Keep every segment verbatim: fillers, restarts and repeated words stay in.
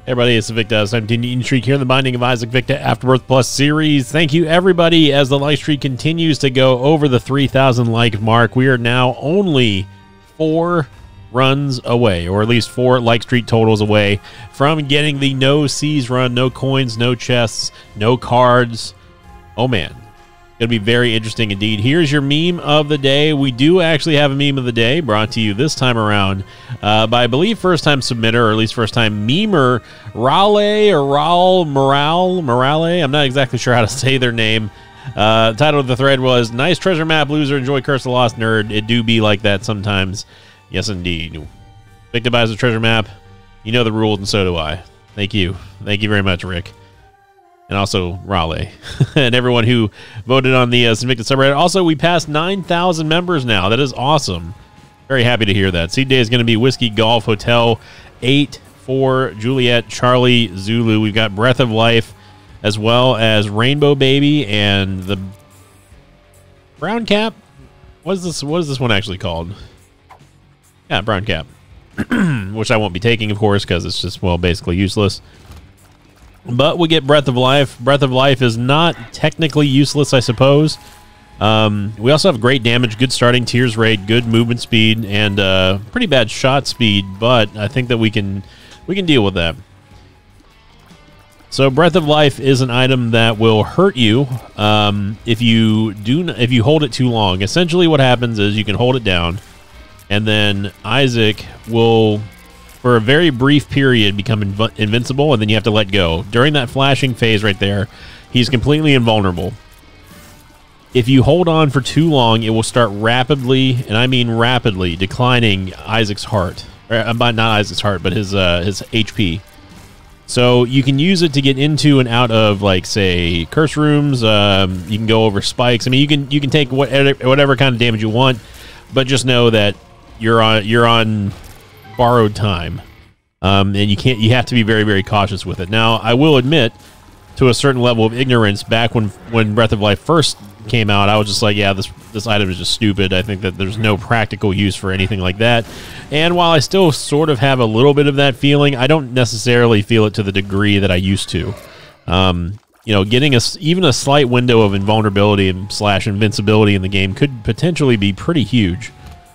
Hey everybody, it's Victa. I'm continuing streak here in the Binding of Isaac Victa Afterbirth Plus series. Thank you everybody as the like streak continues to go over the three thousand like mark. We are now only four runs away, or at least four like streak totals away from getting the no C's run, no coins, no chests, no cards. Oh man. Going to be very interesting indeed. Here's your meme of the day. We do actually have a meme of the day brought to you this time around uh, by, I believe, first-time submitter, or at least first-time memer, Raleigh or Raul Morale. Morale? I'm not exactly sure how to say their name. Uh, the title of the thread was, Nice Treasure Map, Loser, Enjoy Curse of the Lost Nerd. It do be like that sometimes. Yes, indeed. Victor buys a treasure map. You know the rules, and so do I. Thank you. Thank you very much, Rick. And also Raleigh and everyone who voted on the uh, Sinvicta subreddit. Also, we passed nine thousand members now. That is awesome. Very happy to hear that. Seed day is going to be Whiskey Golf Hotel eight for Juliet Charlie Zulu. We've got Breath of Life as well as Rainbow Baby and the Brown Cap. What is this? What is this one actually called? Yeah, Brown Cap, which I won't be taking, of course, because it's just, well, basically useless. But we get Breath of Life. Breath of Life is not technically useless, I suppose. Um, we also have great damage, good starting tears rate, good movement speed, and uh, pretty bad shot speed. But I think that we can we can deal with that. So Breath of Life is an item that will hurt you um, if you do if you hold it too long. Essentially, what happens is you can hold it down, and then Isaac will, for a very brief period, become inv invincible, and then you have to let go. During that flashing phase right there, he's completely invulnerable. If you hold on for too long, it will start rapidly, and I mean rapidly, declining Isaac's heart. Or, not Isaac's heart, but his uh, his H P. So you can use it to get into and out of, like, say, curse rooms. Um, you can go over spikes. I mean, you can you can take whatever, whatever kind of damage you want, but just know that you're on you're on. borrowed time, um, and you can't. You have to be very, very cautious with it. Now, I will admit, to a certain level of ignorance, back when when Breath of Life first came out, I was just like, yeah, this this item is just stupid. I think that there's no practical use for anything like that. And while I still sort of have a little bit of that feeling, I don't necessarily feel it to the degree that I used to. Um, you know, getting a even a slight window of invulnerability and slash invincibility in the game could potentially be pretty huge.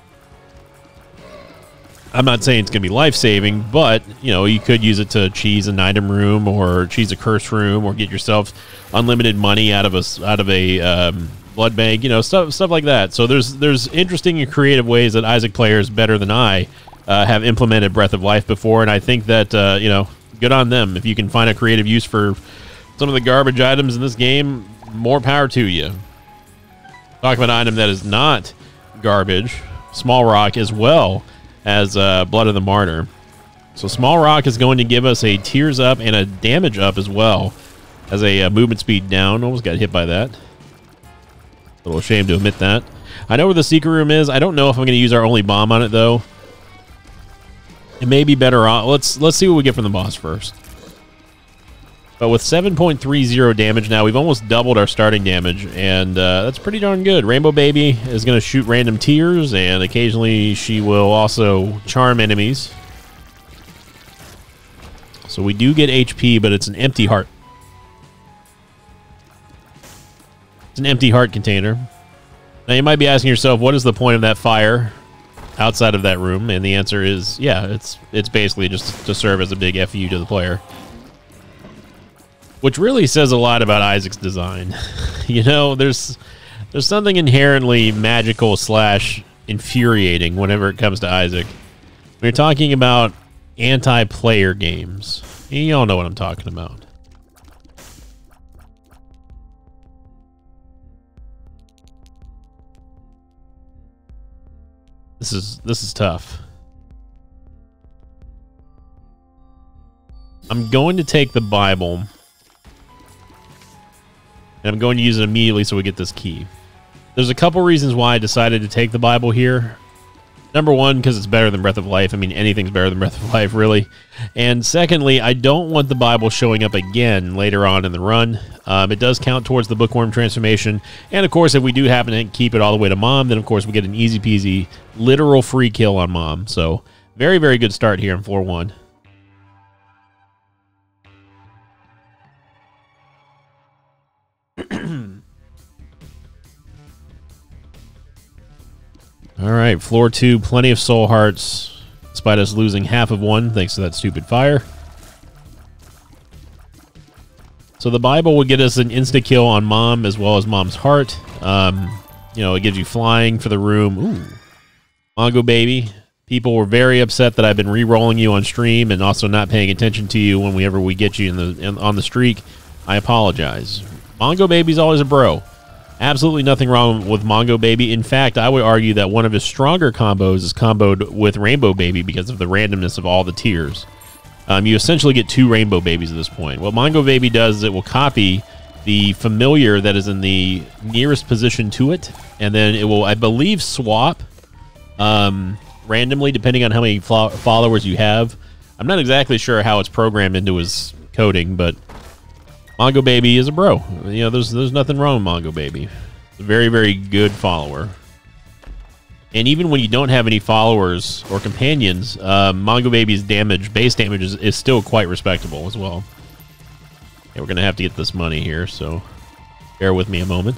I'm not saying it's going to be life-saving, but, you know, you could use it to cheese an item room or cheese a curse room or get yourself unlimited money out of a, out of a um, blood bank, you know, stuff stuff like that. So there's there's interesting and creative ways that Isaac players better than I uh, have implemented Breath of Life before, and I think that, uh, you know, good on them. If you can find a creative use for some of the garbage items in this game, more power to you. Talk about an item that is not garbage, Small Rock as well as uh, Blood of the Martyr. So Small Rock is going to give us a tears up and a damage up as well as a uh, movement speed down. Almost got hit by that. A little ashamed to admit that. I know where the secret room is. I don't know if I'm going to use our only bomb on it though. It may be better off. Let's let's see what we get from the boss first. But with seven point three zero damage now, we've almost doubled our starting damage, and uh, that's pretty darn good. Rainbow Baby is going to shoot random tears, and occasionally she will also charm enemies. So we do get H P, but it's an empty heart. It's an empty heart container. Now you might be asking yourself, what is the point of that fire outside of that room? And the answer is, yeah, it's it's basically just to serve as a big F U to the player. Which really says a lot about Isaac's design. You know, there's there's something inherently magical slash infuriating whenever it comes to Isaac. We're talking about anti-player games. You all know what I'm talking about. This is this is tough. I'm going to take the Bible. And I'm going to use it immediately so we get this key. There's a couple reasons why I decided to take the Bible here. Number one, because it's better than Breath of Life. I mean, anything's better than Breath of Life, really. And secondly, I don't want the Bible showing up again later on in the run. Um, it does count towards the Bookworm transformation. And, of course, if we do happen to keep it all the way to Mom, then, of course, we get an easy-peasy literal free kill on Mom. So, very, very good start here in floor one. All right, floor two, plenty of soul hearts, despite us losing half of one thanks to that stupid fire. So the Bible will get us an insta-kill on Mom as well as Mom's heart. Um, you know, it gives you flying for the room. Ooh. Mongo Baby. People were very upset that I've been re-rolling you on stream and also not paying attention to you whenever we get you in the in, on the streak. I apologize. Mongo Baby's always a bro. Absolutely nothing wrong with Mongo Baby. In fact, I would argue that one of his stronger combos is comboed with Rainbow Baby because of the randomness of all the tiers. Um, you essentially get two Rainbow Babies at this point. What Mongo Baby does is it will copy the familiar that is in the nearest position to it, and then it will, I believe, swap um, randomly depending on how many fo followers you have. I'm not exactly sure how it's programmed into his coding, but Mongo Baby is a bro. You know, there's there's nothing wrong with Mongo Baby. It's a very, very good follower. And even when you don't have any followers or companions, uh, Mongo Baby's damage, base damage, is, is still quite respectable as well. Yeah, we're going to have to get this money here, so bear with me a moment.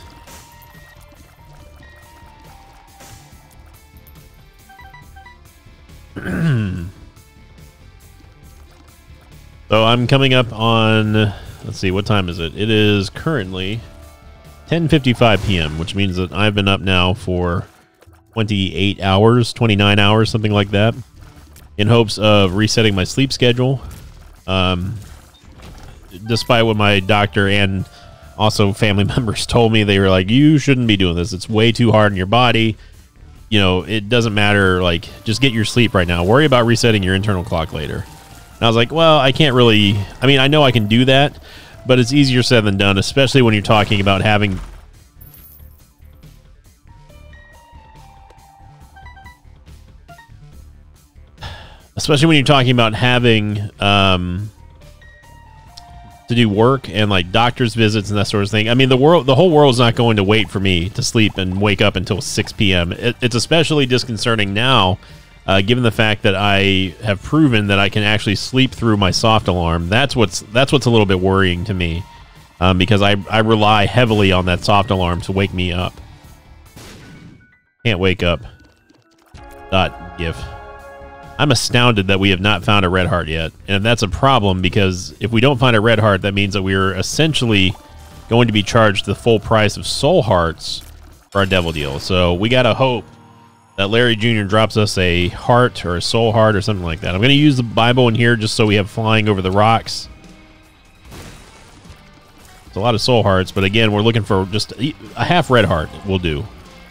So I'm coming up on, let's see, what time is it? It is currently ten fifty-five p m, which means that I've been up now for twenty-eight hours, twenty-nine hours, something like that, in hopes of resetting my sleep schedule. Um, despite what my doctor and also family members told me, they were like, you shouldn't be doing this. It's way too hard on your body. You know, it doesn't matter. Like, just get your sleep right now. Worry about resetting your internal clock later. And I was like, well, I can't really, I mean, I know I can do that, but it's easier said than done, especially when you're talking about having especially when you're talking about having um, to do work and like doctor's visits and that sort of thing. I mean, the world, the whole world's not going to wait for me to sleep and wake up until six p m It, it's especially disconcerting now, uh, given the fact that I have proven that I can actually sleep through my soft alarm. That's what's that's what's a little bit worrying to me, um, because I I rely heavily on that soft alarm to wake me up. Can't wake up. Dot gif. I'm astounded that we have not found a red heart yet, and that's a problem because if we don't find a red heart, that means that we're essentially going to be charged the full price of soul hearts for our devil deal. So we gotta hope that Larry Junior drops us a heart or a soul heart or something like that. I'm going to use the Bible in here just so we have flying over the rocks. It's a lot of soul hearts, but again, we're looking for just a half red heart will do.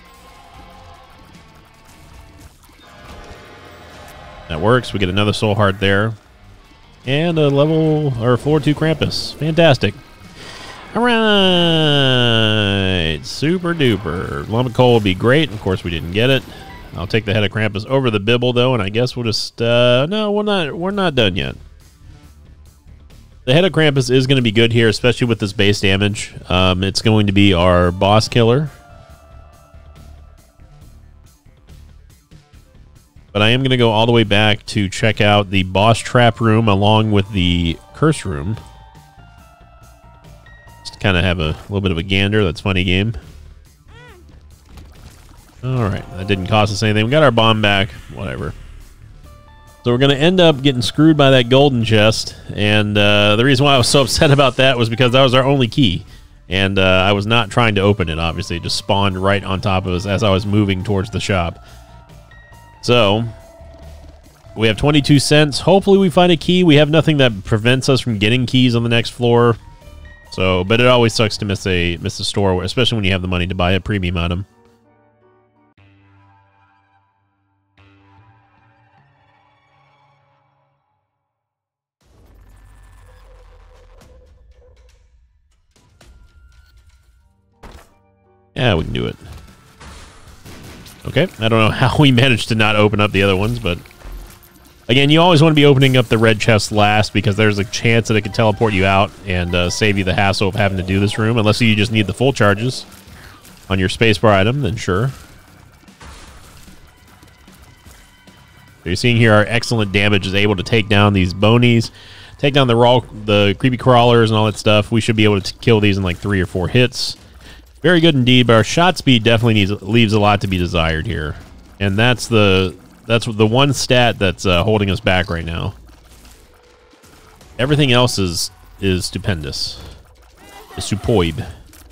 That works. We get another soul heart there. And a level, or floor two Krampus. Fantastic. All right. Super duper. Lump of coal would be great. Of course, we didn't get it. I'll take the head of Krampus over the Bibble, though, and I guess we'll just, uh, no, we're not, we're not done yet. The head of Krampus is going to be good here, especially with this base damage. Um, it's going to be our boss killer. But I am going to go all the way back to check out the boss trap room along with the curse room. Just to kind of have a little bit of a gander. That's funny game. Alright, that didn't cost us anything. We got our bomb back. Whatever. So we're going to end up getting screwed by that golden chest. And uh, the reason why I was so upset about that was because that was our only key. And uh, I was not trying to open it, obviously. It just spawned right on top of us as I was moving towards the shop. So, we have twenty-two cents. Hopefully we find a key. We have nothing that prevents us from getting keys on the next floor. So, but it always sucks to miss a miss a store, especially when you have the money to buy a premium item. Yeah, we can do it. Okay, I don't know how we managed to not open up the other ones, but again, you always want to be opening up the red chest last because there's a chance that it can teleport you out and uh, save you the hassle of having to do this room, unless you just need the full charges on your spacebar item, then sure. So you're seeing here our excellent damage is able to take down these bonies, take down the raw, the creepy crawlers and all that stuff. We should be able to kill these in like three or four hits. Very good indeed, but our shot speed definitely needs leaves a lot to be desired here. And that's the that's the one stat that's uh, holding us back right now. Everything else is is stupendous. Is superb.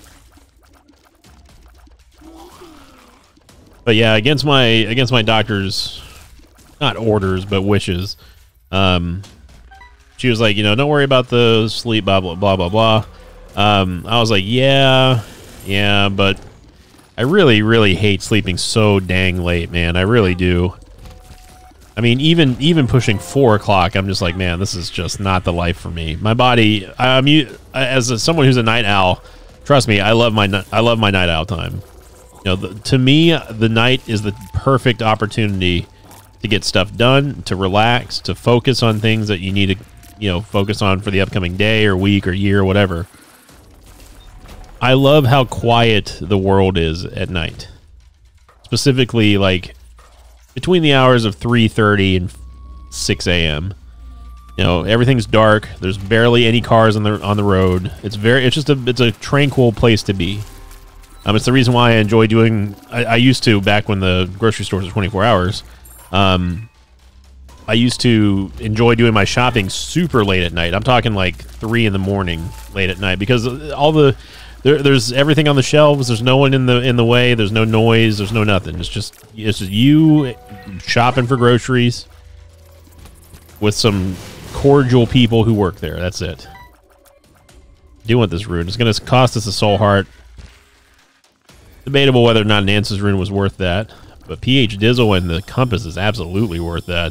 But yeah, against my against my doctor's not orders but wishes, um, she was like, you know, don't worry about the sleep, blah blah blah blah blah. Um, I was like, yeah, yeah, but I really, really hate sleeping so dang late, man. I really do. I mean, even even pushing four o'clock, I'm just like, man, this is just not the life for me. My body, I'm as a, someone who's a night owl. Trust me, I love my I love my night owl time. You know, the, to me, the night is the perfect opportunity to get stuff done, to relax, to focus on things that you need to, you know, focus on for the upcoming day or week or year or whatever. I love how quiet the world is at night. Specifically, like, between the hours of three thirty and six A M You know, everything's dark. There's barely any cars on the on the road. It's very it's just a it's a tranquil place to be. Um, it's the reason why I enjoy doing I, I used to back when the grocery stores were twenty-four hours. Um I used to enjoy doing my shopping super late at night. I'm talking like three in the morning late at night because all the There, there's everything on the shelves. There's no one in the in the way. There's no noise. There's no nothing. It's just it's just you shopping for groceries with some cordial people who work there. That's it. I do want this rune. It's going to cost us a soul heart. Debatable whether or not an Ansys rune was worth that, but P H Dizzle and the compass is absolutely worth that.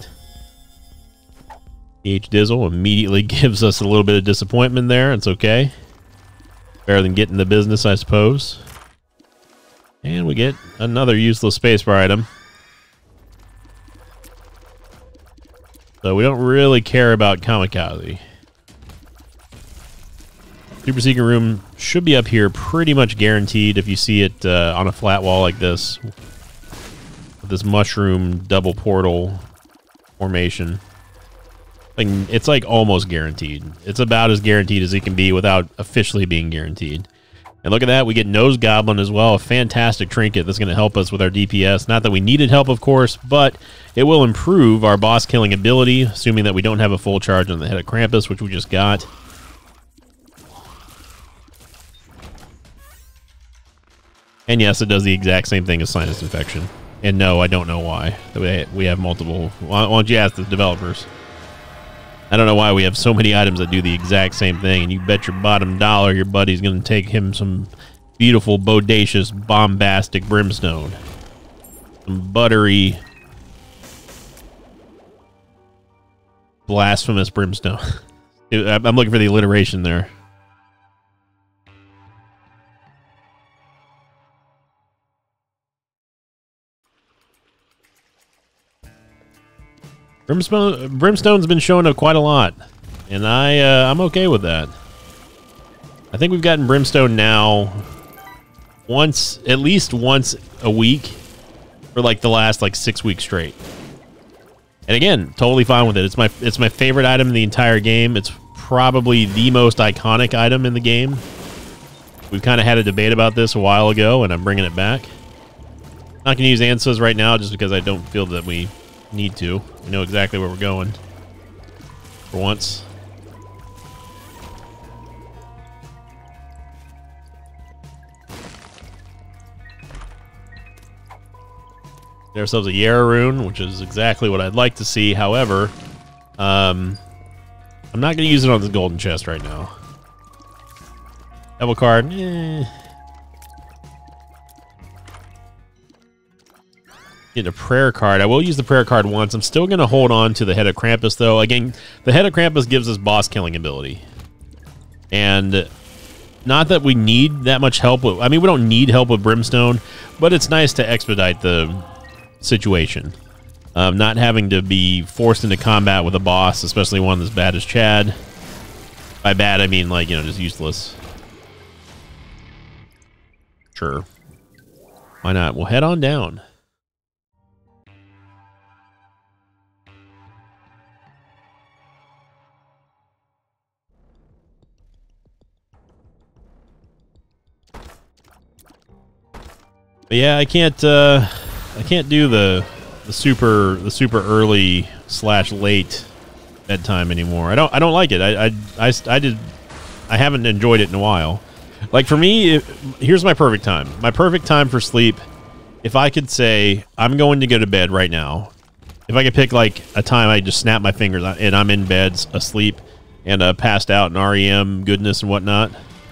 P H Dizzle immediately gives us a little bit of disappointment there. It's okay. Better than getting the business, I suppose. And we get another useless spacebar item. So we don't really care about Kamikaze. Super Secret Room should be up here pretty much guaranteed if you see it uh, on a flat wall like this. With this mushroom double portal formation. Like, it's like almost guaranteed. It's about as guaranteed as it can be without officially being guaranteed. And look at that, we get Nose Goblin as well, a fantastic trinket that's going to help us with our D P S. Not that we needed help, of course, but it will improve our boss killing ability, assuming that we don't have a full charge on the head of Krampus, which we just got. And yes, it does the exact same thing as sinus infection. And no, I don't know why. We have multiple. Why don't you ask the developers? I don't know why we have so many items that do the exact same thing, and you bet your bottom dollar your buddy's going to take him some beautiful, bodacious, bombastic brimstone. Some buttery, blasphemous brimstone. I'm looking for the alliteration there. Brimstone, Brimstone's been showing up quite a lot, and I, uh, I'm okay with that. I think we've gotten Brimstone now once, at least once a week for like the last like six weeks straight. And again, totally fine with it. It's my, it's my favorite item in the entire game. It's probably the most iconic item in the game. We've kind of had a debate about this a while ago, and I'm bringing it back. I'm not going to use Ansas right now just because I don't feel that we need to. We know exactly where we're going. For once. Get ourselves a Yara rune, which is exactly what I'd like to see. However, um, I'm not going to use it on this golden chest right now. Devil card, eh. Get a prayer card. I will use the prayer card once. I'm still going to hold on to the Head of Krampus, though. Again, the Head of Krampus gives us boss killing ability. And not that we need that much help with... I mean, we don't need help with Brimstone, but it's nice to expedite the situation. Um, not having to be forced into combat with a boss, especially one as bad as Chad. By bad, I mean, like, you know, just useless. Sure. Why not? We'll head on down. But yeah, I can't, uh, I can't do the the super the super early slash late bedtime anymore. I don't I don't like it. I I I, I did I haven't enjoyed it in a while. Like for me, it, here's my perfect time. My perfect time for sleep. If I could say I'm going to go to bed right now. If I could pick like a time, I just snap my fingers and I'm in bed asleep and uh, passed out in R E M goodness and whatnot.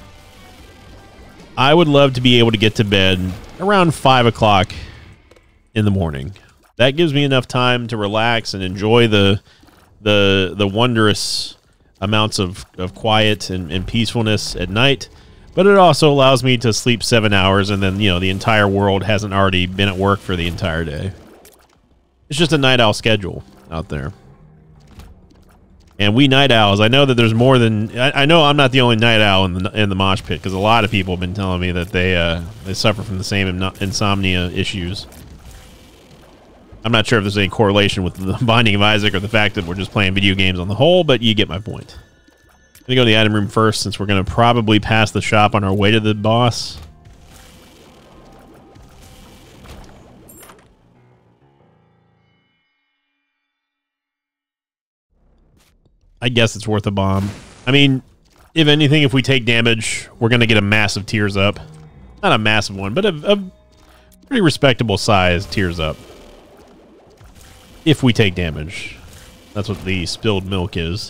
I would love to be able to get to bed around five o'clock in the morning. That gives me enough time to relax and enjoy the the the wondrous amounts of, of quiet and, and peacefulness at night. But it also allows me to sleep seven hours and then, you know, the entire world hasn't already been at work for the entire day. It's just a night owl schedule out there. And we night owls, I know that there's more than... I, I know I'm not the only night owl in the, in the mosh pit, because a lot of people have been telling me that they uh, they suffer from the same insomnia issues. I'm not sure if there's any correlation with the Binding of Isaac or the fact that we're just playing video games on the whole, but you get my point. I'm going to go to the item room first, since we're going to probably pass the shop on our way to the boss. I guess it's worth a bomb. I mean, if anything, if we take damage, we're going to get a massive tears up. Not a massive one, but a, a pretty respectable size tears up. If we take damage. That's what the spilled milk is.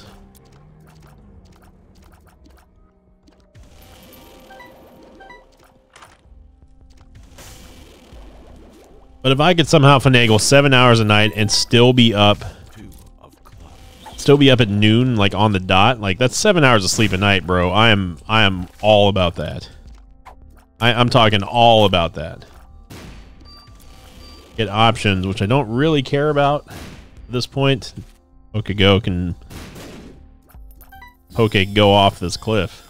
But if I could somehow finagle seven hours a night and still be up... Still be up at noon, like on the dot. Like that's seven hours of sleep a night, bro. I am, I am all about that. I, I'm talking all about that. Get options, which I don't really care about at this point. Pokego can Poke go off this cliff.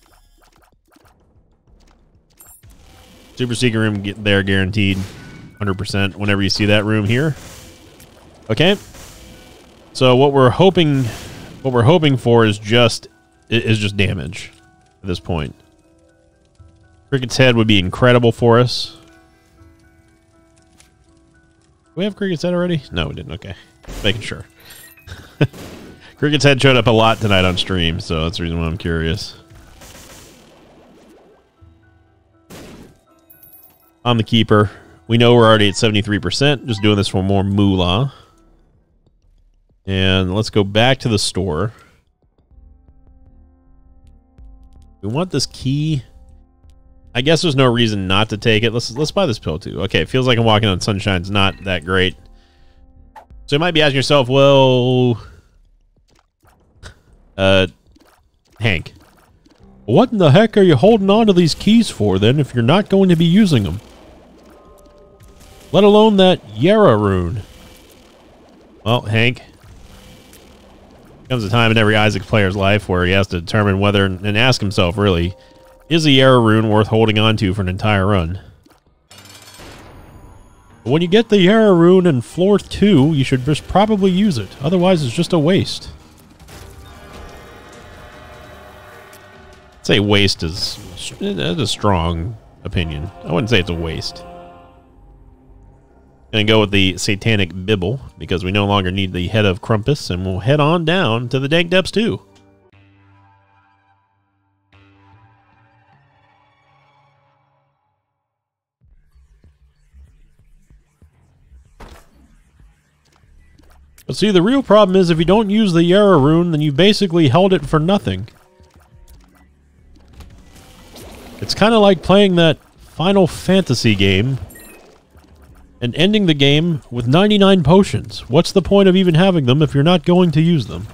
Super secret room get there guaranteed, one hundred percent. Whenever you see that room here. Okay. So what we're hoping, what we're hoping for is just is just damage at this point. Cricket's head would be incredible for us. Do we have Cricket's head already? No, we didn't. Okay, making sure. Cricket's head showed up a lot tonight on stream, so that's the reason why I'm curious. I'm the keeper. We know we're already at seventy-three percent. Just doing this for more moolah. And let's go back to the store. We want this key. I guess there's no reason not to take it. Let's let's buy this pill too. Okay, it feels like I'm walking on sunshine's not that great. So you might be asking yourself, well, uh, Hank, what in the heck are you holding on to these keys for then if you're not going to be using them? Let alone that Yara rune. Well, Hank, comes a time in every Isaac player's life where he has to determine whether, and ask himself really, is a Yara rune worth holding on to for an entire run? But when you get the Yara rune in floor two, you should just probably use it. Otherwise, it's just a waste. I'd say waste is that's a strong opinion. I wouldn't say it's a waste. Gonna go with the Satanic Bibble because we no longer need the head of Krampus, and we'll head on down to the Dank Depths too. But see, the real problem is if you don't use the Yara rune, then you basically held it for nothing. It's kind of like playing that Final Fantasy game and ending the game with ninety-nine potions. What's the point of even having them if you're not going to use them?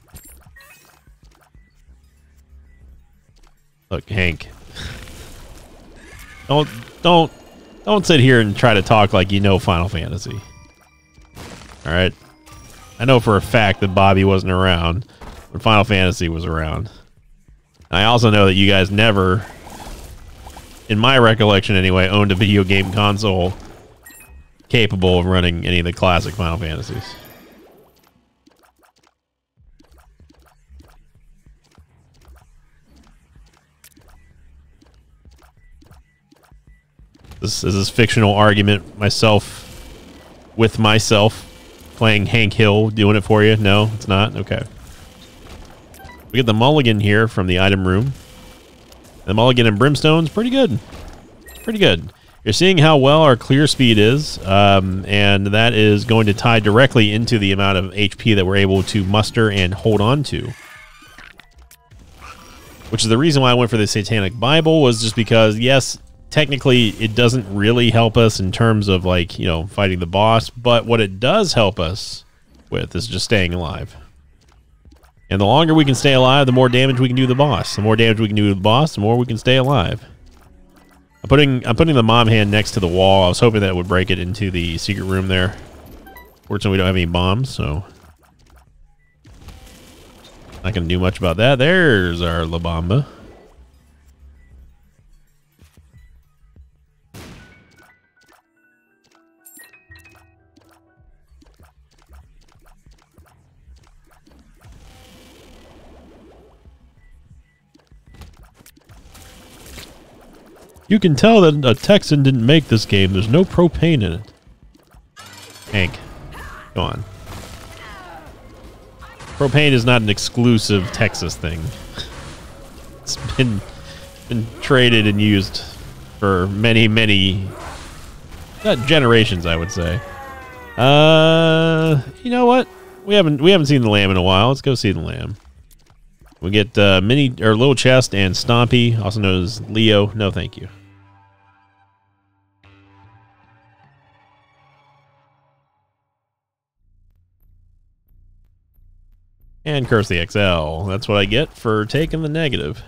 Look, Hank. Don't, don't, don't sit here and try to talk like you know Final Fantasy. Alright? I know for a fact that Bobby wasn't around when Final Fantasy was around. I also know that you guys never, in my recollection anyway, owned a video game console capable of running any of the classic Final Fantasies. This is this fictional argument myself with myself playing Hank Hill doing it for you? No, it's not? Okay. We get the mulligan here from the item room. The mulligan and brimstone's pretty good. Pretty good. You're seeing how well our clear speed is, um, and that is going to tie directly into the amount of H P that we're able to muster and hold on to. Which is the reason why I went for the Satanic Bible, was just because, yes, technically it doesn't really help us in terms of, like, you know, fighting the boss, but what it does help us with is just staying alive. And the longer we can stay alive, the more damage we can do to the boss. The more damage we can do to the boss, the more we can stay alive. I'm putting I'm putting the mom hand next to the wall. I was hoping that it would break it into the secret room there. Fortunately, we don't have any bombs, so not going to do much about that. There's our La Bamba. You can tell that a Texan didn't make this game. There's no propane in it. Hank, go on. Propane is not an exclusive Texas thing. It's been been traded and used for many, many not generations, I would say. Uh, you know what? We haven't we haven't seen the lamb in a while. Let's go see the lamb. We get uh, mini or little chest and Stompy, also known as Leo. No, thank you. And curse the X L. That's what I get for taking the negative.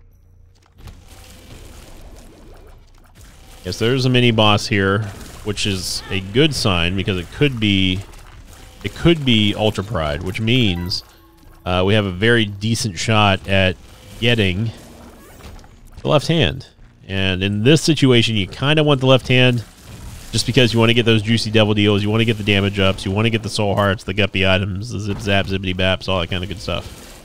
Yes, there's a mini boss here, which is a good sign because it could be, it could be Ultra Pride, which means uh, we have a very decent shot at getting the left hand. And in this situation, you kind of want the left hand, just because you want to get those juicy devil deals, you want to get the damage ups, you want to get the soul hearts, the guppy items, the zip zap, zippity baps, all that kind of good stuff.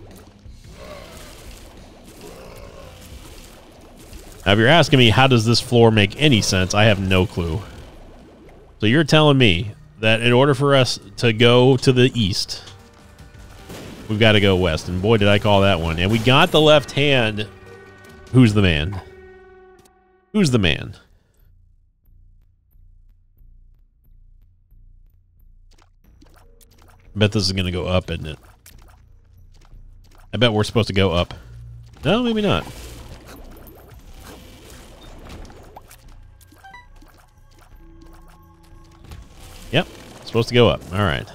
Now, if you're asking me how does this floor make any sense, I have no clue. So you're telling me that in order for us to go to the east, we've got to go west. And boy, did I call that one. And we got the left hand. Who's the man? Who's the man? I bet this is going to go up, isn't it? I bet we're supposed to go up. No, maybe not. Yep, supposed to go up. All right.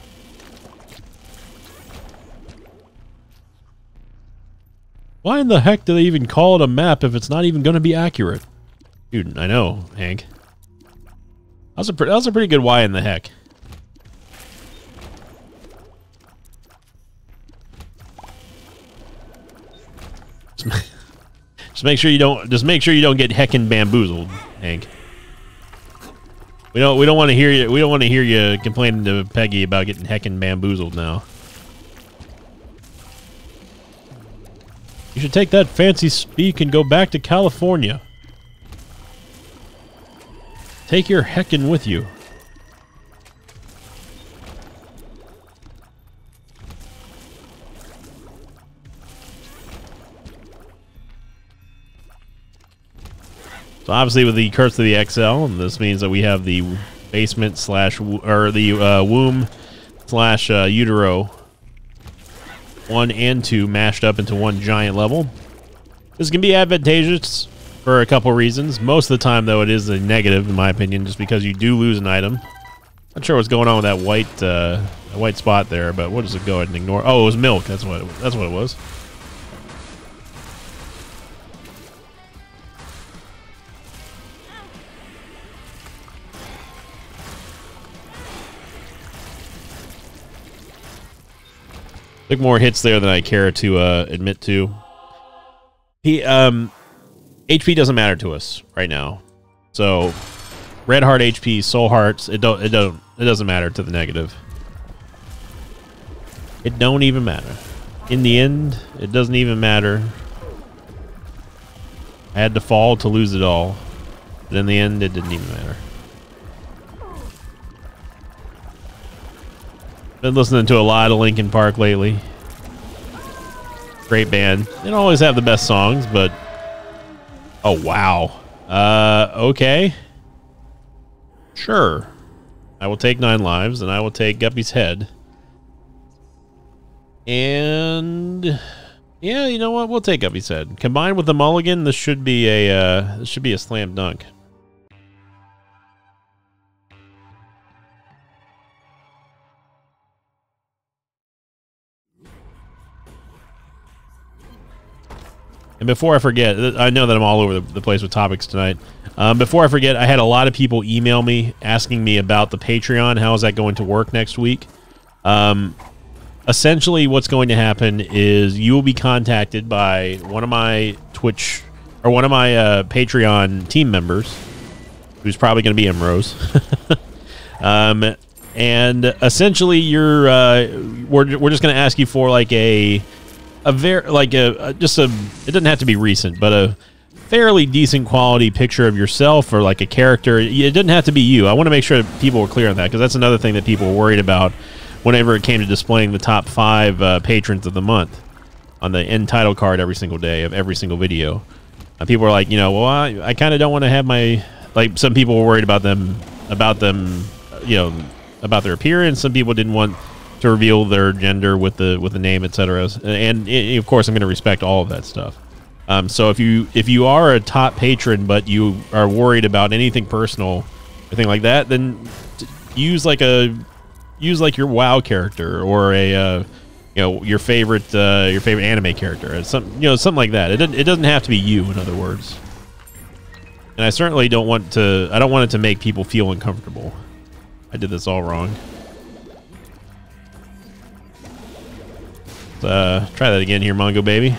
Why in the heck do they even call it a map if it's not even going to be accurate? Dude, I know, Hank. That was a, that was a pretty good why in the heck. Just make sure you don't. Just make sure you don't get heckin' bamboozled, Hank. We don't. We don't want to hear you. We don't want to hear you complaining to Peggy about getting heckin' bamboozled now. You should take that fancy speak and go back to California. Take your heckin' with you. So obviously with the Curse of the X L, and this means that we have the basement slash, or the uh, womb slash uh, utero one and two mashed up into one giant level. This can be advantageous for a couple reasons. Most of the time, though, it is a negative, in my opinion, just because you do lose an item. Not sure what's going on with that white, uh, that white spot there, but what does it go ahead and ignore? Oh, it was milk. That's what. It, that's what it was. Took more hits there than I care to uh, admit to. He um, H P doesn't matter to us right now, so red heart H P, soul hearts, it don't it don't it doesn't matter to the negative. It don't even matter. In the end, it doesn't even matter. I had to fall to lose it all, but in the end, it didn't even matter. Been listening to a lot of Linkin Park lately. Great band. They don't always have the best songs, but... Oh, wow. Uh, okay. Sure. I will take nine lives, and I will take Guppy's head. And... Yeah, you know what? We'll take Guppy's head. Combined with the mulligan, this should be a, uh, this should be a slam dunk. And before I forget, I know that I'm all over the, the place with topics tonight. Um, before I forget, I had a lot of people email me asking me about the Patreon. How is that going to work next week? Um, essentially, what's going to happen is you will be contacted by one of my Twitch or one of my uh, Patreon team members, who's probably going to be Emrose. um, and essentially, you're uh, we're we're just going to ask you for like a. A very like a, a just a it doesn't have to be recent, but a fairly decent quality picture of yourself or like a character. It doesn't have to be you. I want to make sure that people were clear on that, because that's another thing that people were worried about whenever it came to displaying the top five uh, patrons of the month on the end title card every single day of every single video. Uh, people were like, you know, well, I, I kind of don't want to have my like. Some people were worried about them about them, you know, about their appearance. Some people didn't want to reveal their gender with the with the name, et cetera. And, and of course, I'm going to respect all of that stuff. Um, so if you if you are a top patron but you are worried about anything personal, anything like that, then use like a use like your WoW character or a uh, you know your favorite uh, your favorite anime character, it's some you know something like that. It doesn't it doesn't have to be you, in other words. And I certainly don't want to. I don't want it to make people feel uncomfortable. I did this all wrong. Uh, try that again here, Mongo baby.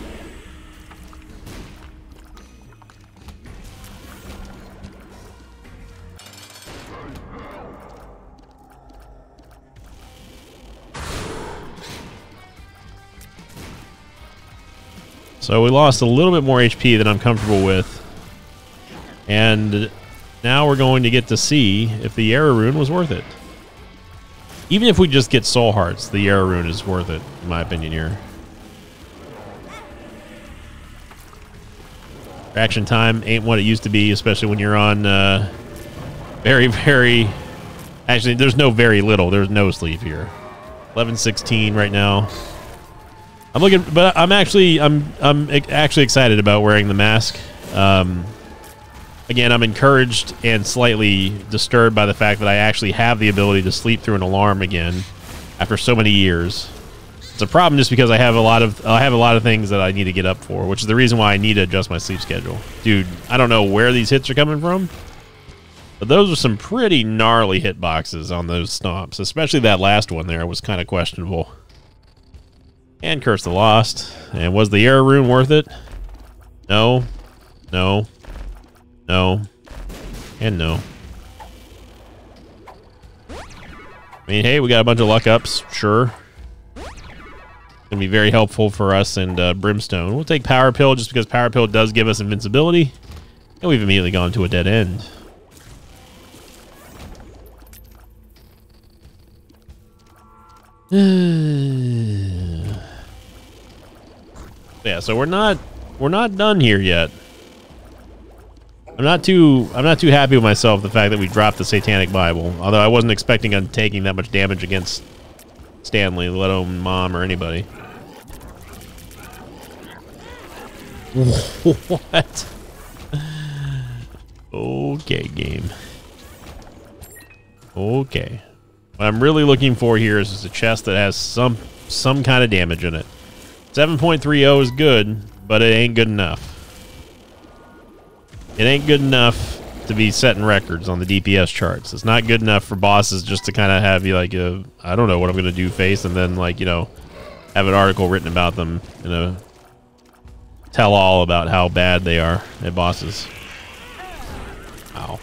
So we lost a little bit more H P than I'm comfortable with. And now we're going to get to see if the Era Rune was worth it. Even if we just get Soul Hearts, the Era Rune is worth it, in my opinion here. Reaction time ain't what it used to be, especially when you're on uh, very, very... Actually, there's no very little. There's no sleep here. eleven sixteen right now. I'm looking, but I'm actually, I'm, I'm actually excited about wearing the mask. Um, again, I'm encouraged and slightly disturbed by the fact that I actually have the ability to sleep through an alarm again after so many years. It's a problem just because I have a lot of, I have a lot of things that I need to get up for, which is the reason why I need to adjust my sleep schedule. Dude, I don't know where these hits are coming from, but those are some pretty gnarly hitboxes on those stomps, especially that last one there was kind of questionable. And Curse the Lost. And was the Era Rune worth it? No. No. No. And no. I mean, hey, we got a bunch of luck ups. Sure. Gonna be very helpful for us and uh, Brimstone. We'll take Power Pill just because Power Pill does give us invincibility. And we've immediately gone to a dead end. Yeah, so we're not we're not done here yet. I'm not too I'm not too happy with myself the fact that we dropped the Satanic Bible. Although I wasn't expecting on taking that much damage against Stanley, let alone Mom or anybody. What? Okay, game. Okay. What I'm really looking for here is a chest that has some some kind of damage in it. seven point three oh is good, but it ain't good enough. It ain't good enough to be setting records on the D P S charts. It's not good enough for bosses just to kind of have you like a, I don't know what I'm going to do face, and then like, you know, have an article written about them, you know, tell all about how bad they are at bosses. Wow.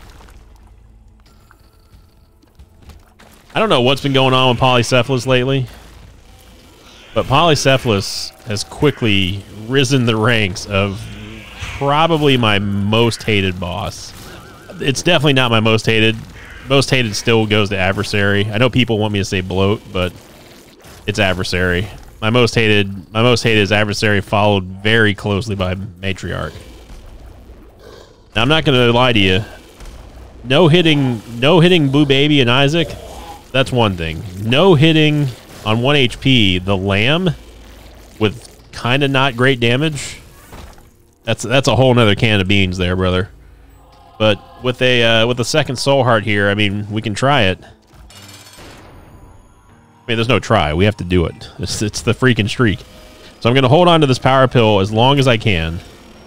I don't know what's been going on with Polycephalus lately, but Polycephalus has quickly risen the ranks of probably my most hated boss. It's definitely not my most hated most hated still goes to adversary. I know people want me to say bloat, but it's adversary. My most hated, my most hated is adversary, followed very closely by matriarch. Now, I'm not going to lie to you. No hitting, no hitting Boo Baby and Isaac. That's one thing. No hitting on one H P the lamb with kind of not great damage. That's that's a whole nother can of beans there, brother. But with a uh, with a second soul heart here, I mean, we can try it. I mean, there's no try. We have to do it. It's, it's the freaking streak. So I'm going to hold on to this power pill as long as I can.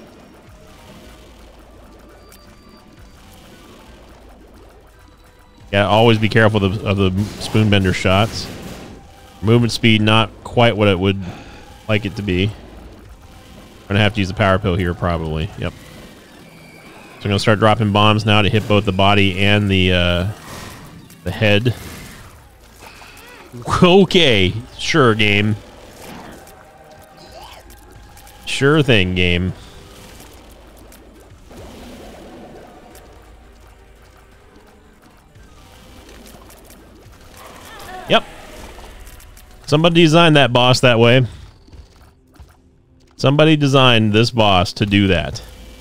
Yeah, always be careful of the, of the spoonbender shots. Movement speed not quite what it would like it to be. I'm going to have to use the power pill here probably. Yep. So I'm going to start dropping bombs now to hit both the body and the uh, the head. Okay, sure, game. Sure thing, game. Yep. Somebody designed that boss that way. Somebody designed this boss to do that.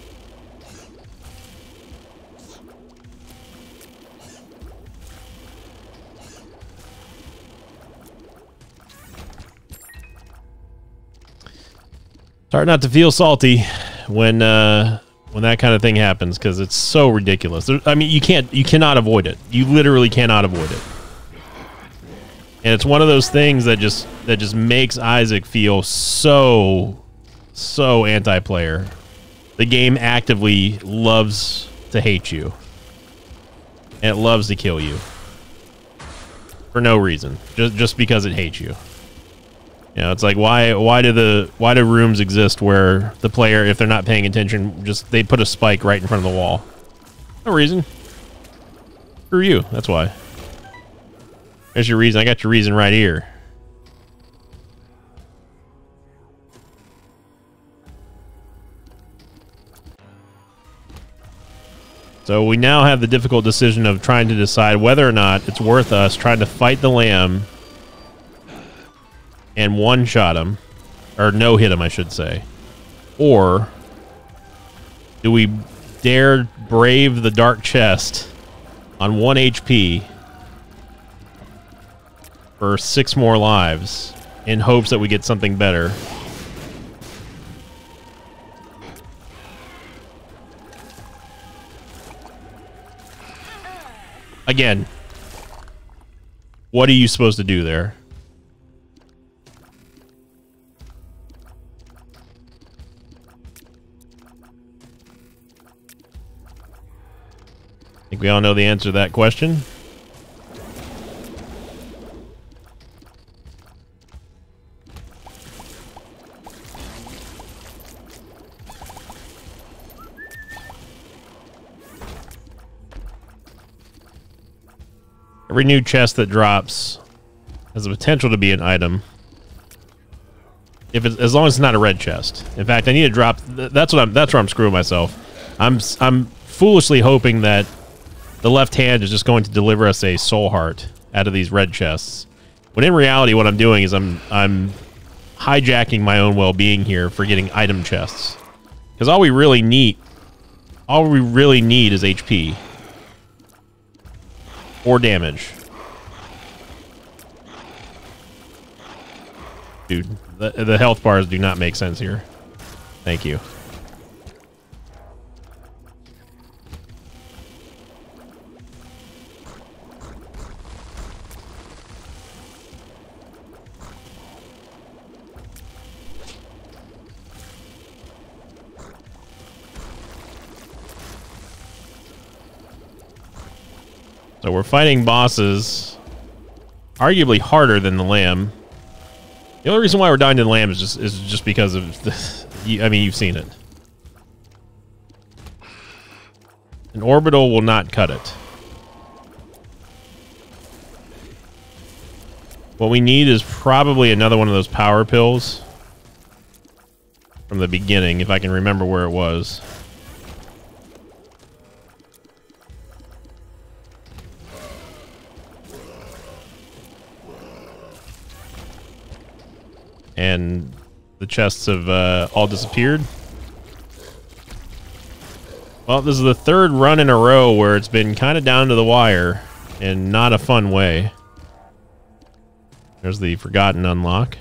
It's hard not to feel salty when uh, when that kind of thing happens because it's so ridiculous. There, I mean, you can't, you cannot avoid it. You literally cannot avoid it. And it's one of those things that just that just makes Isaac feel so so anti-player. The game actively loves to hate you, and it loves to kill you for no reason, just just because it hates you. You know, it's like why why do the why do rooms exist where the player, if they're not paying attention, just they put a spike right in front of the wall? No reason. Screw you. That's why. There's your reason. I got your reason right here. So we now have the difficult decision of trying to decide whether or not it's worth us trying to fight the lamb and one-shot him, or no-hit him, I should say. Or do we dare brave the dark chest on one H P for six more lives in hopes that we get something better? Again, what are you supposed to do there? I think we all know the answer to that question. Every new chest that drops has the potential to be an item. If it's, as long as it's not a red chest. In fact, I need to drop. That's what I'm. That's where I'm screwing myself. I'm. I'm foolishly hoping that the left hand is just going to deliver us a soul heart out of these red chests. When in reality, what I'm doing is I'm. I'm hijacking my own well-being here for getting item chests. Because all we really need, all we really need is H P. Or damage. Dude, the, the health bars do not make sense here. Thank you. So we're fighting bosses arguably harder than the lamb. The only reason why we're dying to the lamb is just is just because of the, I mean, you've seen it. An orbital will not cut it. What we need is probably another one of those power pills from the beginning, if I can remember where it was. and the chests have uh, all disappeared. Well, this is the third run in a row where it's been kind of down to the wire and not a fun way. There's the forgotten unlock.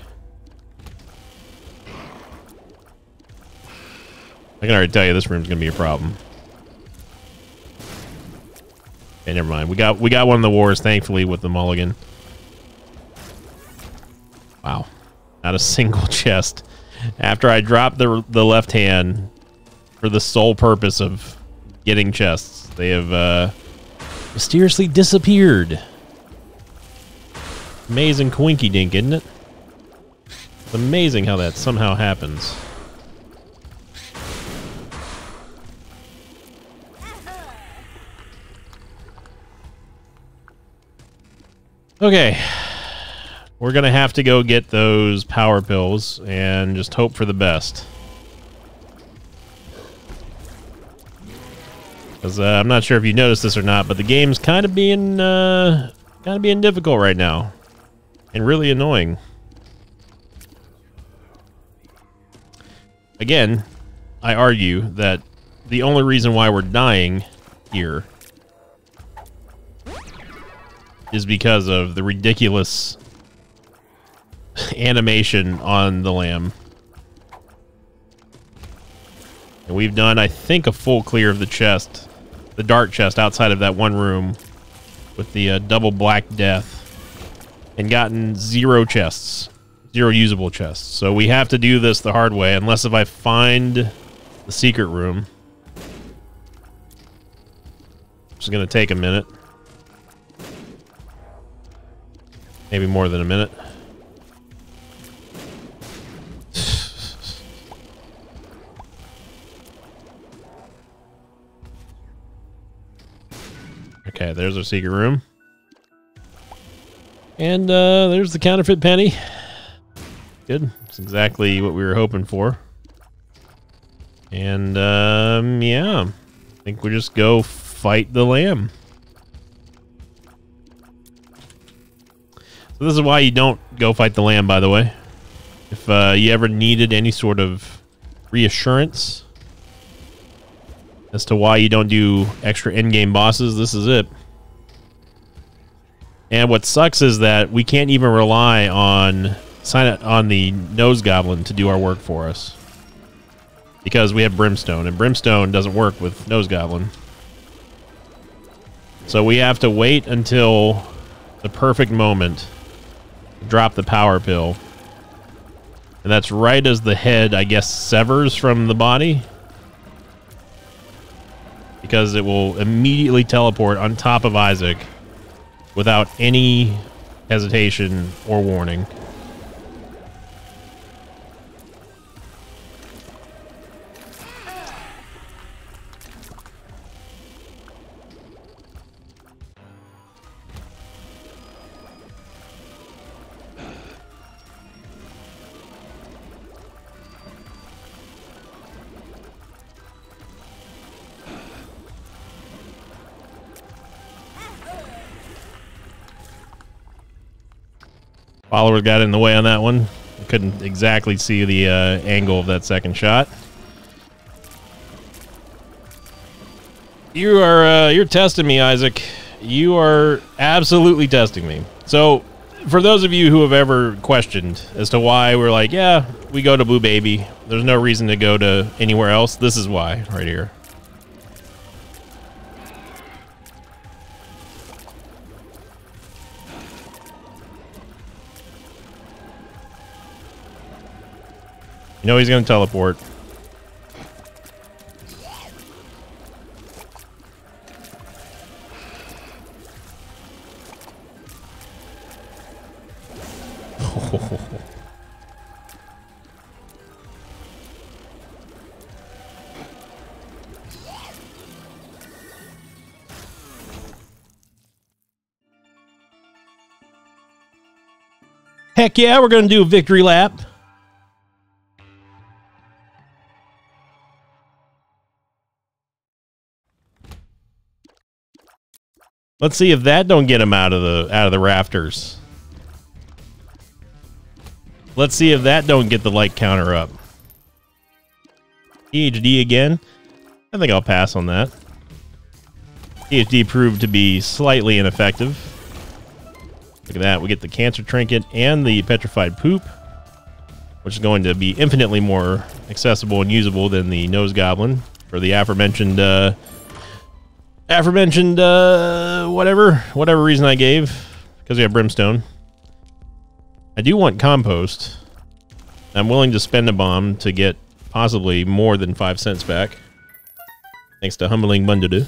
I can already tell you this room's gonna be a problem. Okay, never mind. We got we got one of the wars, thankfully, with the mulligan. Wow, not a single chest. After I dropped the the left hand for the sole purpose of getting chests, they have uh, mysteriously disappeared. Amazing coinky dink, isn't it? It's amazing how that somehow happens. Okay, we're gonna have to go get those power pills and just hope for the best. Because uh, I'm not sure if you noticed this or not, but the game's kind of being uh, kind of being difficult right now, and really annoying. Again, I argue that the only reason why we're dying here is because of the ridiculous animation on the lamb. And we've done, I think, a full clear of the chest, the dark chest outside of that one room with the uh, double black death, and gotten zero chests, zero usable chests. So we have to do this the hard way, unless if I find the secret room. Which is going to take a minute. Maybe more than a minute. Okay, there's our secret room. And uh, there's the counterfeit penny. Good. That's exactly what we were hoping for. And um, yeah, I think we just go fight the lamb. So this is why you don't go fight the lamb, by the way. If uh, you ever needed any sort of reassurance as to why you don't do extra endgame bosses, this is it. And what sucks is that we can't even rely on sign on the nose goblin to do our work for us, because we have brimstone, and brimstone doesn't work with nose goblin. So we have to wait until the perfect moment to drop the power pill. And that's right as the head, I guess, severs from the body, because it will immediately teleport on top of Isaac without any hesitation or warning. Followers got in the way on that one. I couldn't exactly see the uh, angle of that second shot. You are uh, you're testing me, Isaac. You are absolutely testing me. So, for those of you who have ever questioned as to why we're like, yeah, we go to Blue Baby, there's no reason to go to anywhere else, this is why, right here. You know he's going to teleport. Heck yeah, we're going to do a victory lap. Let's see if that don't get him out of the out of the rafters. Let's see if that don't get the like counter up. P H D again. I think I'll pass on that. P H D proved to be slightly ineffective. Look at that. We get the cancer trinket and the petrified poop, which is going to be infinitely more accessible and usable than the nose goblin for the aforementioned, uh, aforementioned, uh, whatever, whatever reason I gave, because we have brimstone. I do want compost. I'm willing to spend a bomb to get possibly more than five cents back. Thanks to Humbling Bundudu.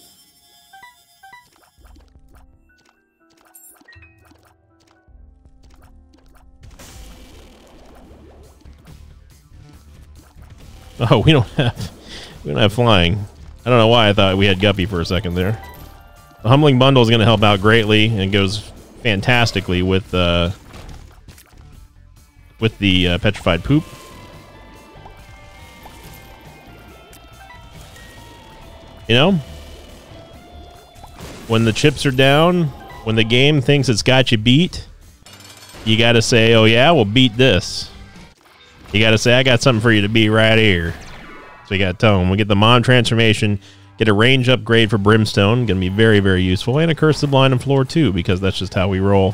Oh, we don't have we don't have flying. I don't know why I thought we had Guppy for a second there. The Humbling Bundle is going to help out greatly, and goes fantastically with uh, with the uh, petrified poop. You know, when the chips are down, when the game thinks it's got you beat, you got to say, "Oh yeah, we'll beat this." You got to say, I got something for you to be right here. So you got to tell them. We get the Mon transformation, get a range upgrade for Brimstone. Going to be very, very useful. And a Curse the Blind on floor two, because that's just how we roll.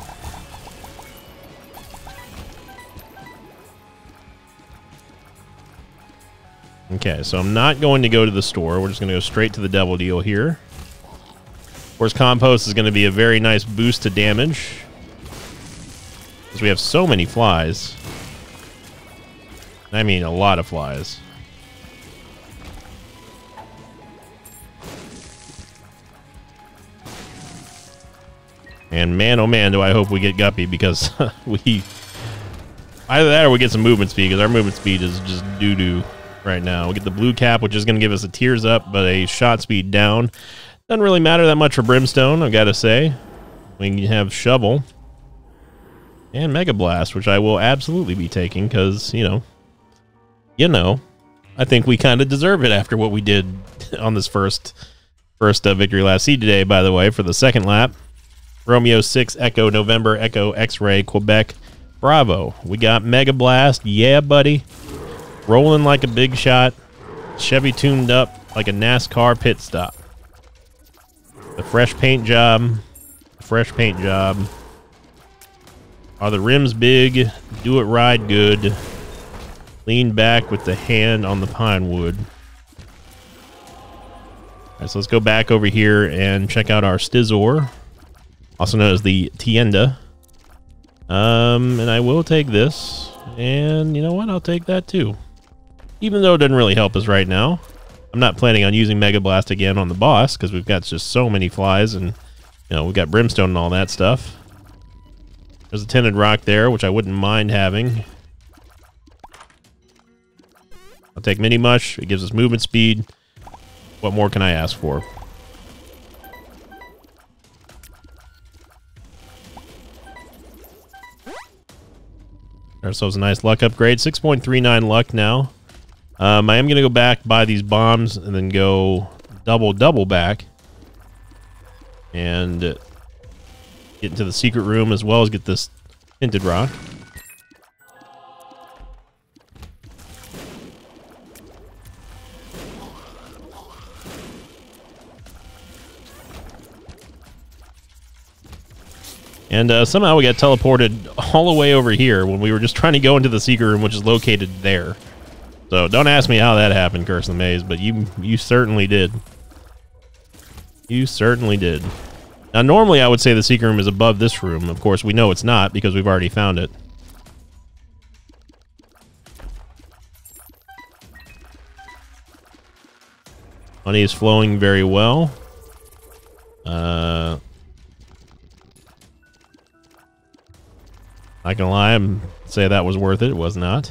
Okay, so I'm not going to go to the store. We're just going to go straight to the Devil Deal here. Of course, Compost is going to be a very nice boost to damage, because we have so many flies. I mean, a lot of flies. And man, oh man, do I hope we get Guppy, because we... Either that or we get some movement speed, because our movement speed is just doo-doo right now. We get the blue cap, which is going to give us a tears up, but a shot speed down. Doesn't really matter that much for Brimstone, I've got to say. We can have Shovel. And Mega Blast, which I will absolutely be taking, because, you know... You know, I think we kind of deserve it after what we did on this first first uh, Victory Lap C today, by the way, for the second lap. Romeo six, Echo, November, Echo, X-Ray, Quebec, Bravo. We got Mega Blast. Yeah, buddy. Rolling like a big shot. Chevy tuned up like a NASCAR pit stop. The fresh paint job. Fresh paint job. Are the rims big? Do it ride good. Lean back with the hand on the pine wood. All right, so let's go back over here and check out our Stizor, also known as the Tienda. Um, and I will take this, and you know what? I'll take that too. Even though it doesn't really help us right now. I'm not planning on using Mega Blast again on the boss, because we've got just so many flies, and you know, we've got Brimstone and all that stuff. There's a Tinted Rock there, which I wouldn't mind having. I'll take Mini Mush. It gives us movement speed. What more can I ask for? Ourselves a nice luck upgrade. six point three nine luck now. Um, I am going to go back, buy these bombs, and then go double, double back. And get into the secret room, as well as get this Tinted Rock. And uh, somehow we got teleported all the way over here when we were just trying to go into the secret room, which is located there. So don't ask me how that happened, Curse of the Maze, but you you certainly did. You certainly did. Now, normally I would say the secret room is above this room. Of course, we know it's not because we've already found it. Money is flowing very well. Uh... Not gonna lie, I'm say that was worth it. It was not.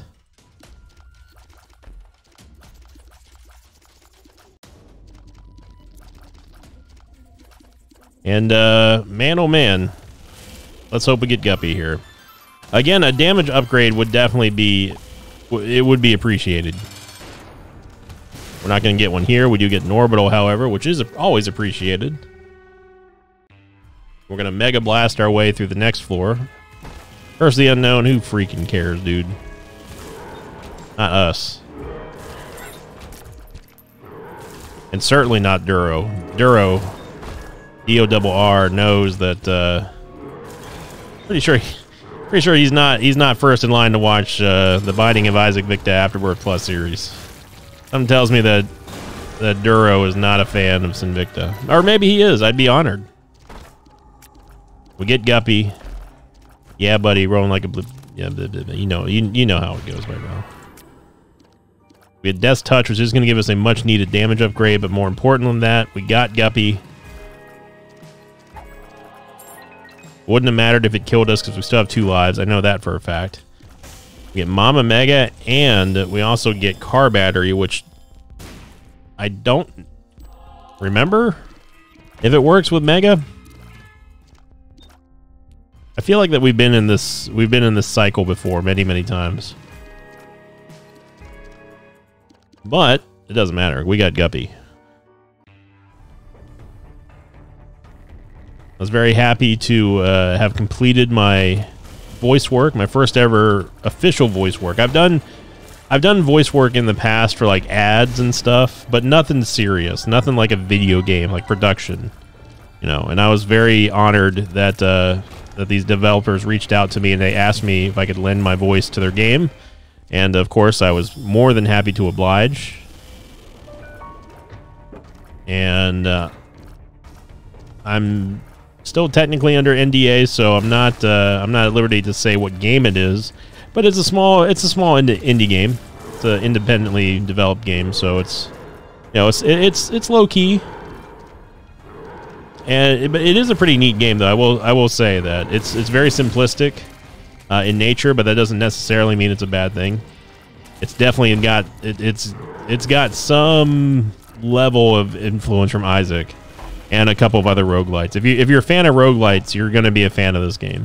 And uh, man, oh man, let's hope we get Guppy here. Again, a damage upgrade would definitely be, it would be appreciated. We're not gonna get one here. We do get an orbital, however, which is always appreciated. We're gonna Mega Blast our way through the next floor. Curse of the Unknown, who freaking cares, dude? Not us. And certainly not Duro. Duro, D O double R, knows that, uh... Pretty sure, pretty sure he's not, he's not first in line to watch, uh, The Binding of Isaac Victa Afterbirth Plus series. Something tells me that, that Duro is not a fan of Sinvicta. Or maybe he is, I'd be honored. We get Guppy. Yeah, buddy, rolling like a blip. Yeah, blah, blah, blah. you know, you you know how it goes right now. We had Death's Touch, which is going to give us a much needed damage upgrade, but more important than that, we got Guppy. Wouldn't have mattered if it killed us because we still have two lives. I know that for a fact. We get Mama Mega, and we also get Car Battery, which I don't remember if it works with Mega. I feel like that we've been in this we've been in this cycle before many, many times. But it doesn't matter. We got Guppy. I was very happy to uh, have completed my voice work, my first ever official voice work. I've done I've done voice work in the past for like ads and stuff, but nothing serious, nothing like a video game, like production. You know, and I was very honored that uh that these developers reached out to me and they asked me if I could lend my voice to their game. And of course, I was more than happy to oblige. And uh, I'm still technically under N D A, so I'm not uh, I'm not at liberty to say what game it is. But it's a small it's a small indie, indie game. It's an independently developed game, so it's you know it's it's it's low key. And it, it is a pretty neat game, though. I will I will say that it's it's very simplistic uh, in nature, but that doesn't necessarily mean it's a bad thing. It's definitely got it, it's it's got some level of influence from Isaac and a couple of other roguelites. If you if you're a fan of roguelites, you're going to be a fan of this game.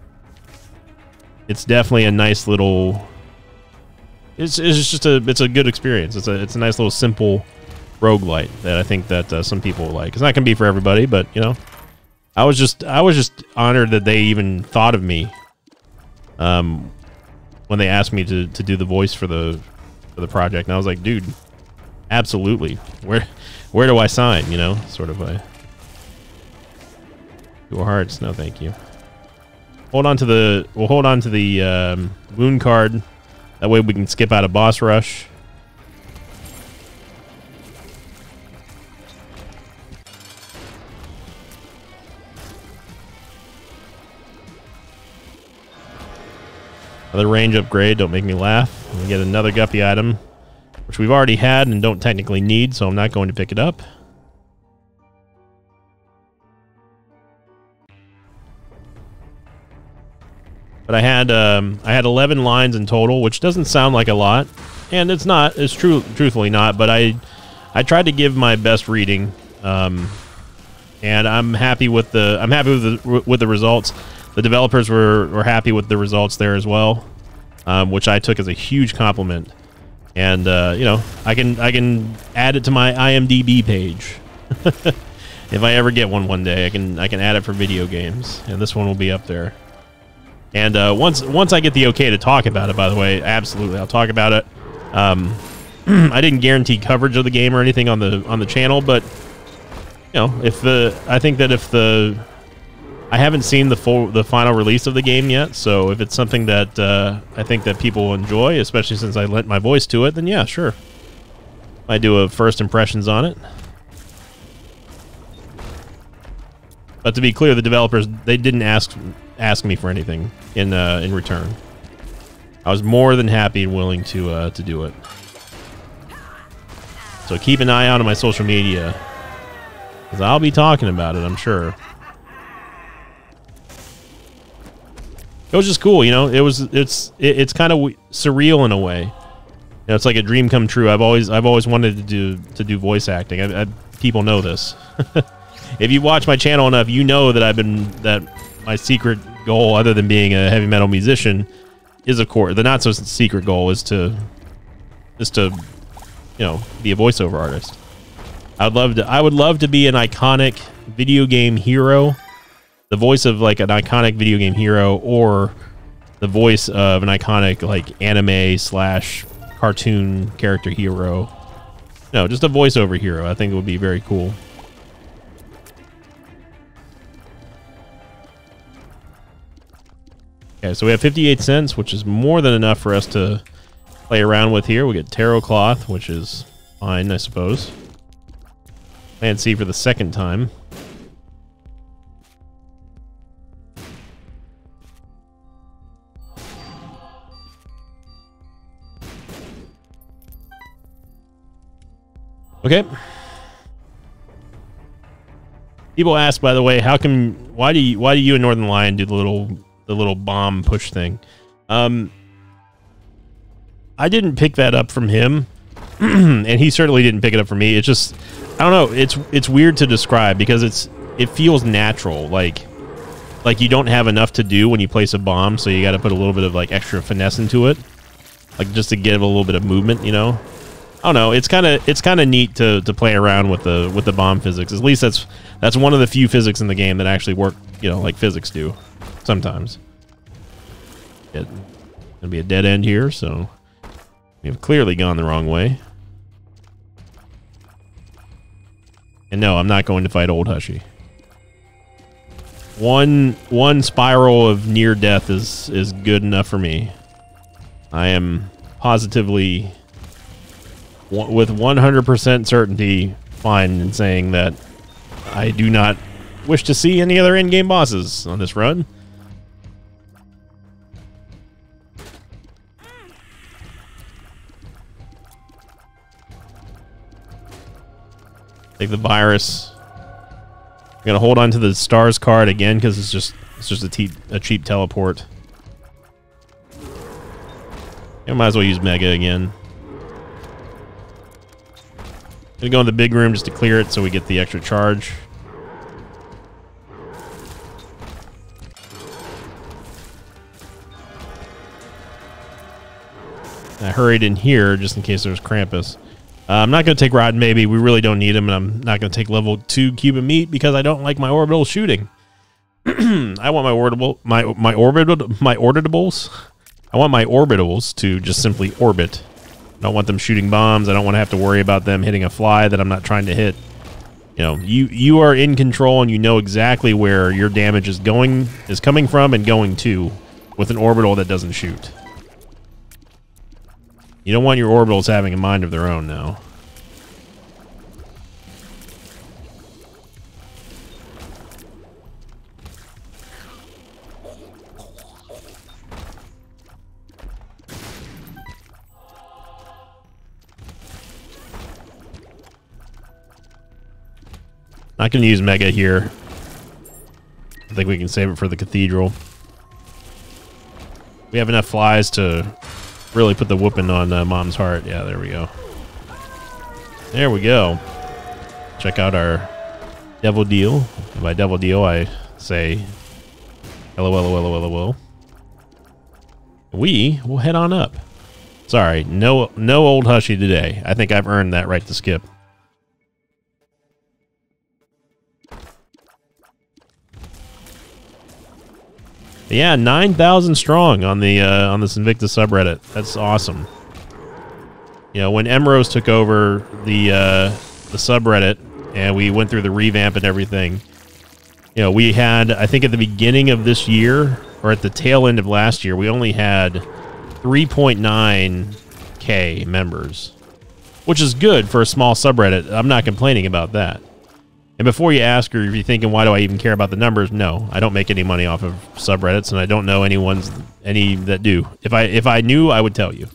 It's definitely a nice little. It's it's just a it's a good experience. It's a it's a nice little simple roguelite that I think that uh, some people like. It's not gonna be for everybody, but you know, I was just I was just honored that they even thought of me um, when they asked me to to do the voice for the for the project, and I was like, dude, absolutely. Where where do I sign? You know, sort of a Two hearts. No, thank you. Hold on to the. We'll hold on to the um, wound card. That way we can skip out a boss rush. Another range upgrade, don't make me laugh. We get another Guppy item, which we've already had and don't technically need, so I'm not going to pick it up. But I had um, I had eleven lines in total, which doesn't sound like a lot, and it's not. It's true, truthfully not. But I I tried to give my best reading, um, and I'm happy with the I'm happy with the with the results. The developers were, were happy with the results there as well, um, which I took as a huge compliment. And uh, you know, I can I can add it to my I M D B page if I ever get one one day. I can I can add it for video games, and this one will be up there. And uh, once once I get the okay to talk about it, by the way, absolutely, I'll talk about it. Um, I didn't guarantee coverage of the game or anything on the on the channel, but you know, if the I think that if the I haven't seen the full, the final release of the game yet, so if it's something that uh, I think that people will enjoy, especially since I lent my voice to it, then yeah, sure. I do a first impressions on it. But to be clear, the developers, they didn't ask ask me for anything in uh, in return. I was more than happy and willing to uh, to do it. So keep an eye out on my social media, because I'll be talking about it, I'm sure. It was just cool, you know. It was it's it, it's kind of surreal in a way. You know, it's like a dream come true. I've always I've always wanted to do to do voice acting. I, I, people know this. If you watch my channel enough, you know that I've been that my secret goal, other than being a heavy metal musician, is of course the not so secret goal is to is to you know be a voiceover artist. I'd love to. I would love to be an iconic video game hero. The voice of like an iconic video game hero, or the voice of an iconic like anime slash cartoon character hero. No, just a voiceover hero. I think it would be very cool. Okay, so we have fifty-eight cents, which is more than enough for us to play around with here. We get Tarot Cloth, which is fine, I suppose. Plan C for the second time. Okay. People ask, by the way, how come? Why do you? Why do you and Northern Lion do the little the little bomb push thing? Um, I didn't pick that up from him, and he certainly didn't pick it up from me. It's just, I don't know. It's it's weird to describe because it's it feels natural, like like you don't have enough to do when you place a bomb, so you got to put a little bit of like extra finesse into it, like just to give a little bit of movement, you know. I don't know. It's kind of it's kind of neat to to play around with the with the bomb physics. At least that's that's one of the few physics in the game that actually work, you know, like physics do sometimes. It's gonna be a dead end here, so we have clearly gone the wrong way. And no, I'm not going to fight Old Hushy. One one spiral of near death is is good enough for me. I am positively, with one hundred percent certainty, fine in saying that I do not wish to see any other in-game bosses on this run. Take the virus. I'm gonna hold on to the stars card again because it's just it's just a, te a cheap teleport. I might as well use Mega again. Gonna go in the big room just to clear it so we get the extra charge. I hurried in here just in case there's Krampus. Uh, I'm not going to take Rotten Baby. We really don't need him, and I'm not going to take level two Cuban Meat because I don't like my orbital shooting. I want my orbital, my my orbital, my orbitables. I want my orbitals to just simply orbit. I don't want them shooting bombs. I don't want to have to worry about them hitting a fly that I'm not trying to hit. You know, you you are in control and you know exactly where your damage is going, is coming from, and going to, with an orbital that doesn't shoot. You don't want your orbitals having a mind of their own now. Not going to use Mega here. I think we can save it for the Cathedral. We have enough flies to really put the whooping on uh, Mom's heart. Yeah, there we go. There we go. Check out our Devil Deal. And by Devil Deal, I say hello, hello, hello, hello, hello. We will head on up. Sorry, no, no Old Hushy today. I think I've earned that right to skip. Yeah, nine thousand strong on the uh, on this Invictus subreddit. That's awesome. You know, when Emrose took over the uh, the subreddit and we went through the revamp and everything, you know, we had, I think at the beginning of this year or at the tail end of last year, we only had three point nine K members, which is good for a small subreddit. I'm not complaining about that. And before you ask, or if you're thinking, why do I even care about the numbers? No, I don't make any money off of subreddits, and I don't know anyone's any that do. If I if I knew, I would tell you.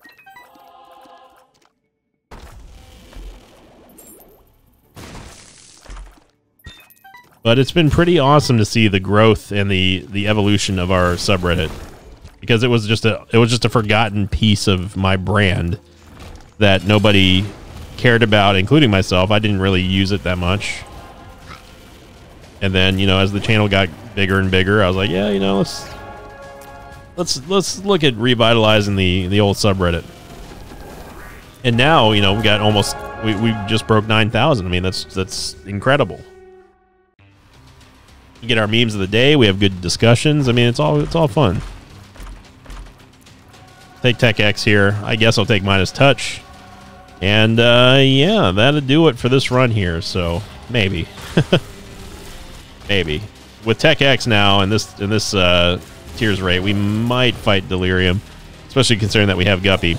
But it's been pretty awesome to see the growth and the the evolution of our subreddit, because it was just a it was just a forgotten piece of my brand that nobody cared about, including myself. I didn't really use it that much. And then, you know, as the channel got bigger and bigger, I was like, yeah, you know, let's let's let's look at revitalizing the the old subreddit. And now, you know, we got almost we we just broke nine thousand. I mean, that's that's incredible. You get our memes of the day. We have good discussions. I mean, it's all it's all fun. take Tech X here. I guess I'll take Midas Touch. And, uh, yeah, that'll do it for this run here. So, maybe. Maybe. With Tech X now and this, and this uh, Tears rate, we might fight Delirium. Especially considering that we have Guppy.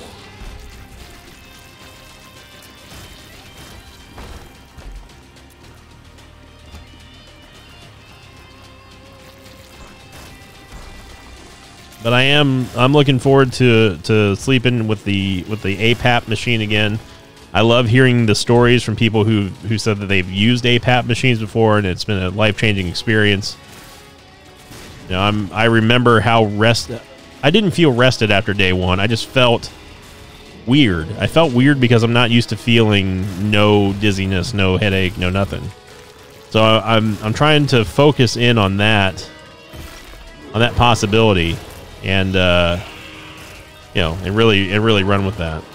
But I am I'm looking forward to to sleeping with the with the A P A P machine again. I love hearing the stories from people who who said that they've used A P A P machines before and it's been a life-changing experience. You know, I'm I remember how rest I didn't feel rested after day one. I just felt weird. I felt weird because I'm not used to feeling no dizziness, no headache, no nothing. So I'm I'm trying to focus in on that on that possibility. And uh, you know, and really, and really run with that.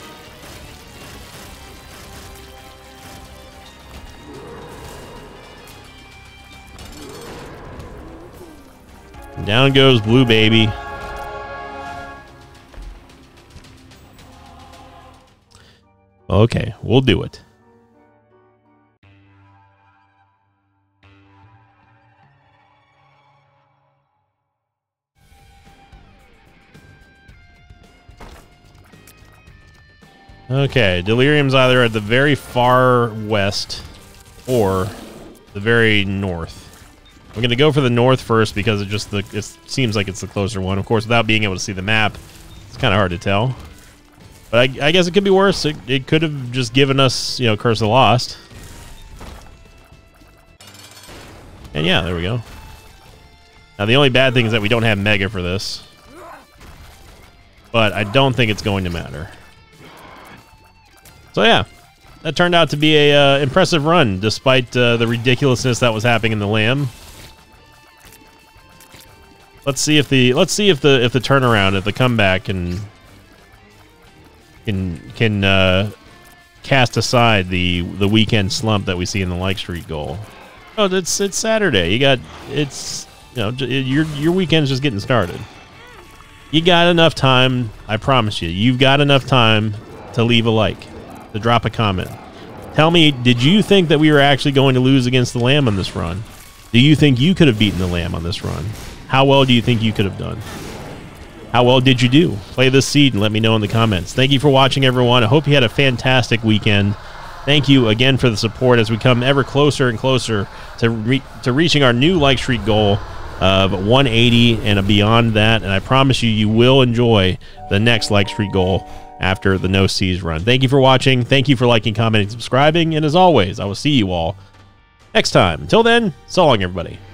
Down goes Blue Baby. Okay, we'll do it. Okay, Delirium's either at the very far west or the very north. I'm going to go for the north first because it just the, it seems like it's the closer one. Of course, without being able to see the map, it's kind of hard to tell. But I, I guess it could be worse. It, it could have just given us, you know, Curse of the Lost. And yeah, there we go. Now, the only bad thing is that we don't have Mega for this. But I don't think it's going to matter. So yeah, that turned out to be a uh, impressive run, despite uh, the ridiculousness that was happening in the Lamb. Let's see if the let's see if the if the turnaround, if the comeback can can can uh, cast aside the the weekend slump that we see in the like streak goal. Oh, it's it's Saturday. You got it's you know your your weekend's just getting started. You got enough time. I promise you, you've got enough time to leave a like. To drop a comment. Tell me, did you think that we were actually going to lose against the Lamb on this run? Do you think you could have beaten the Lamb on this run? How well do you think you could have done? How well did you do? Play this seed and let me know in the comments. Thank you for watching, everyone. I hope you had a fantastic weekend. Thank you again for the support as we come ever closer and closer to, re to reaching our new like streak goal of one eighty and beyond that. And I promise you, you will enjoy the next like streak goal after the No Seas run. Thank you for watching. Thank you for liking, commenting, subscribing. And as always, I will see you all next time. Until then, so long, everybody.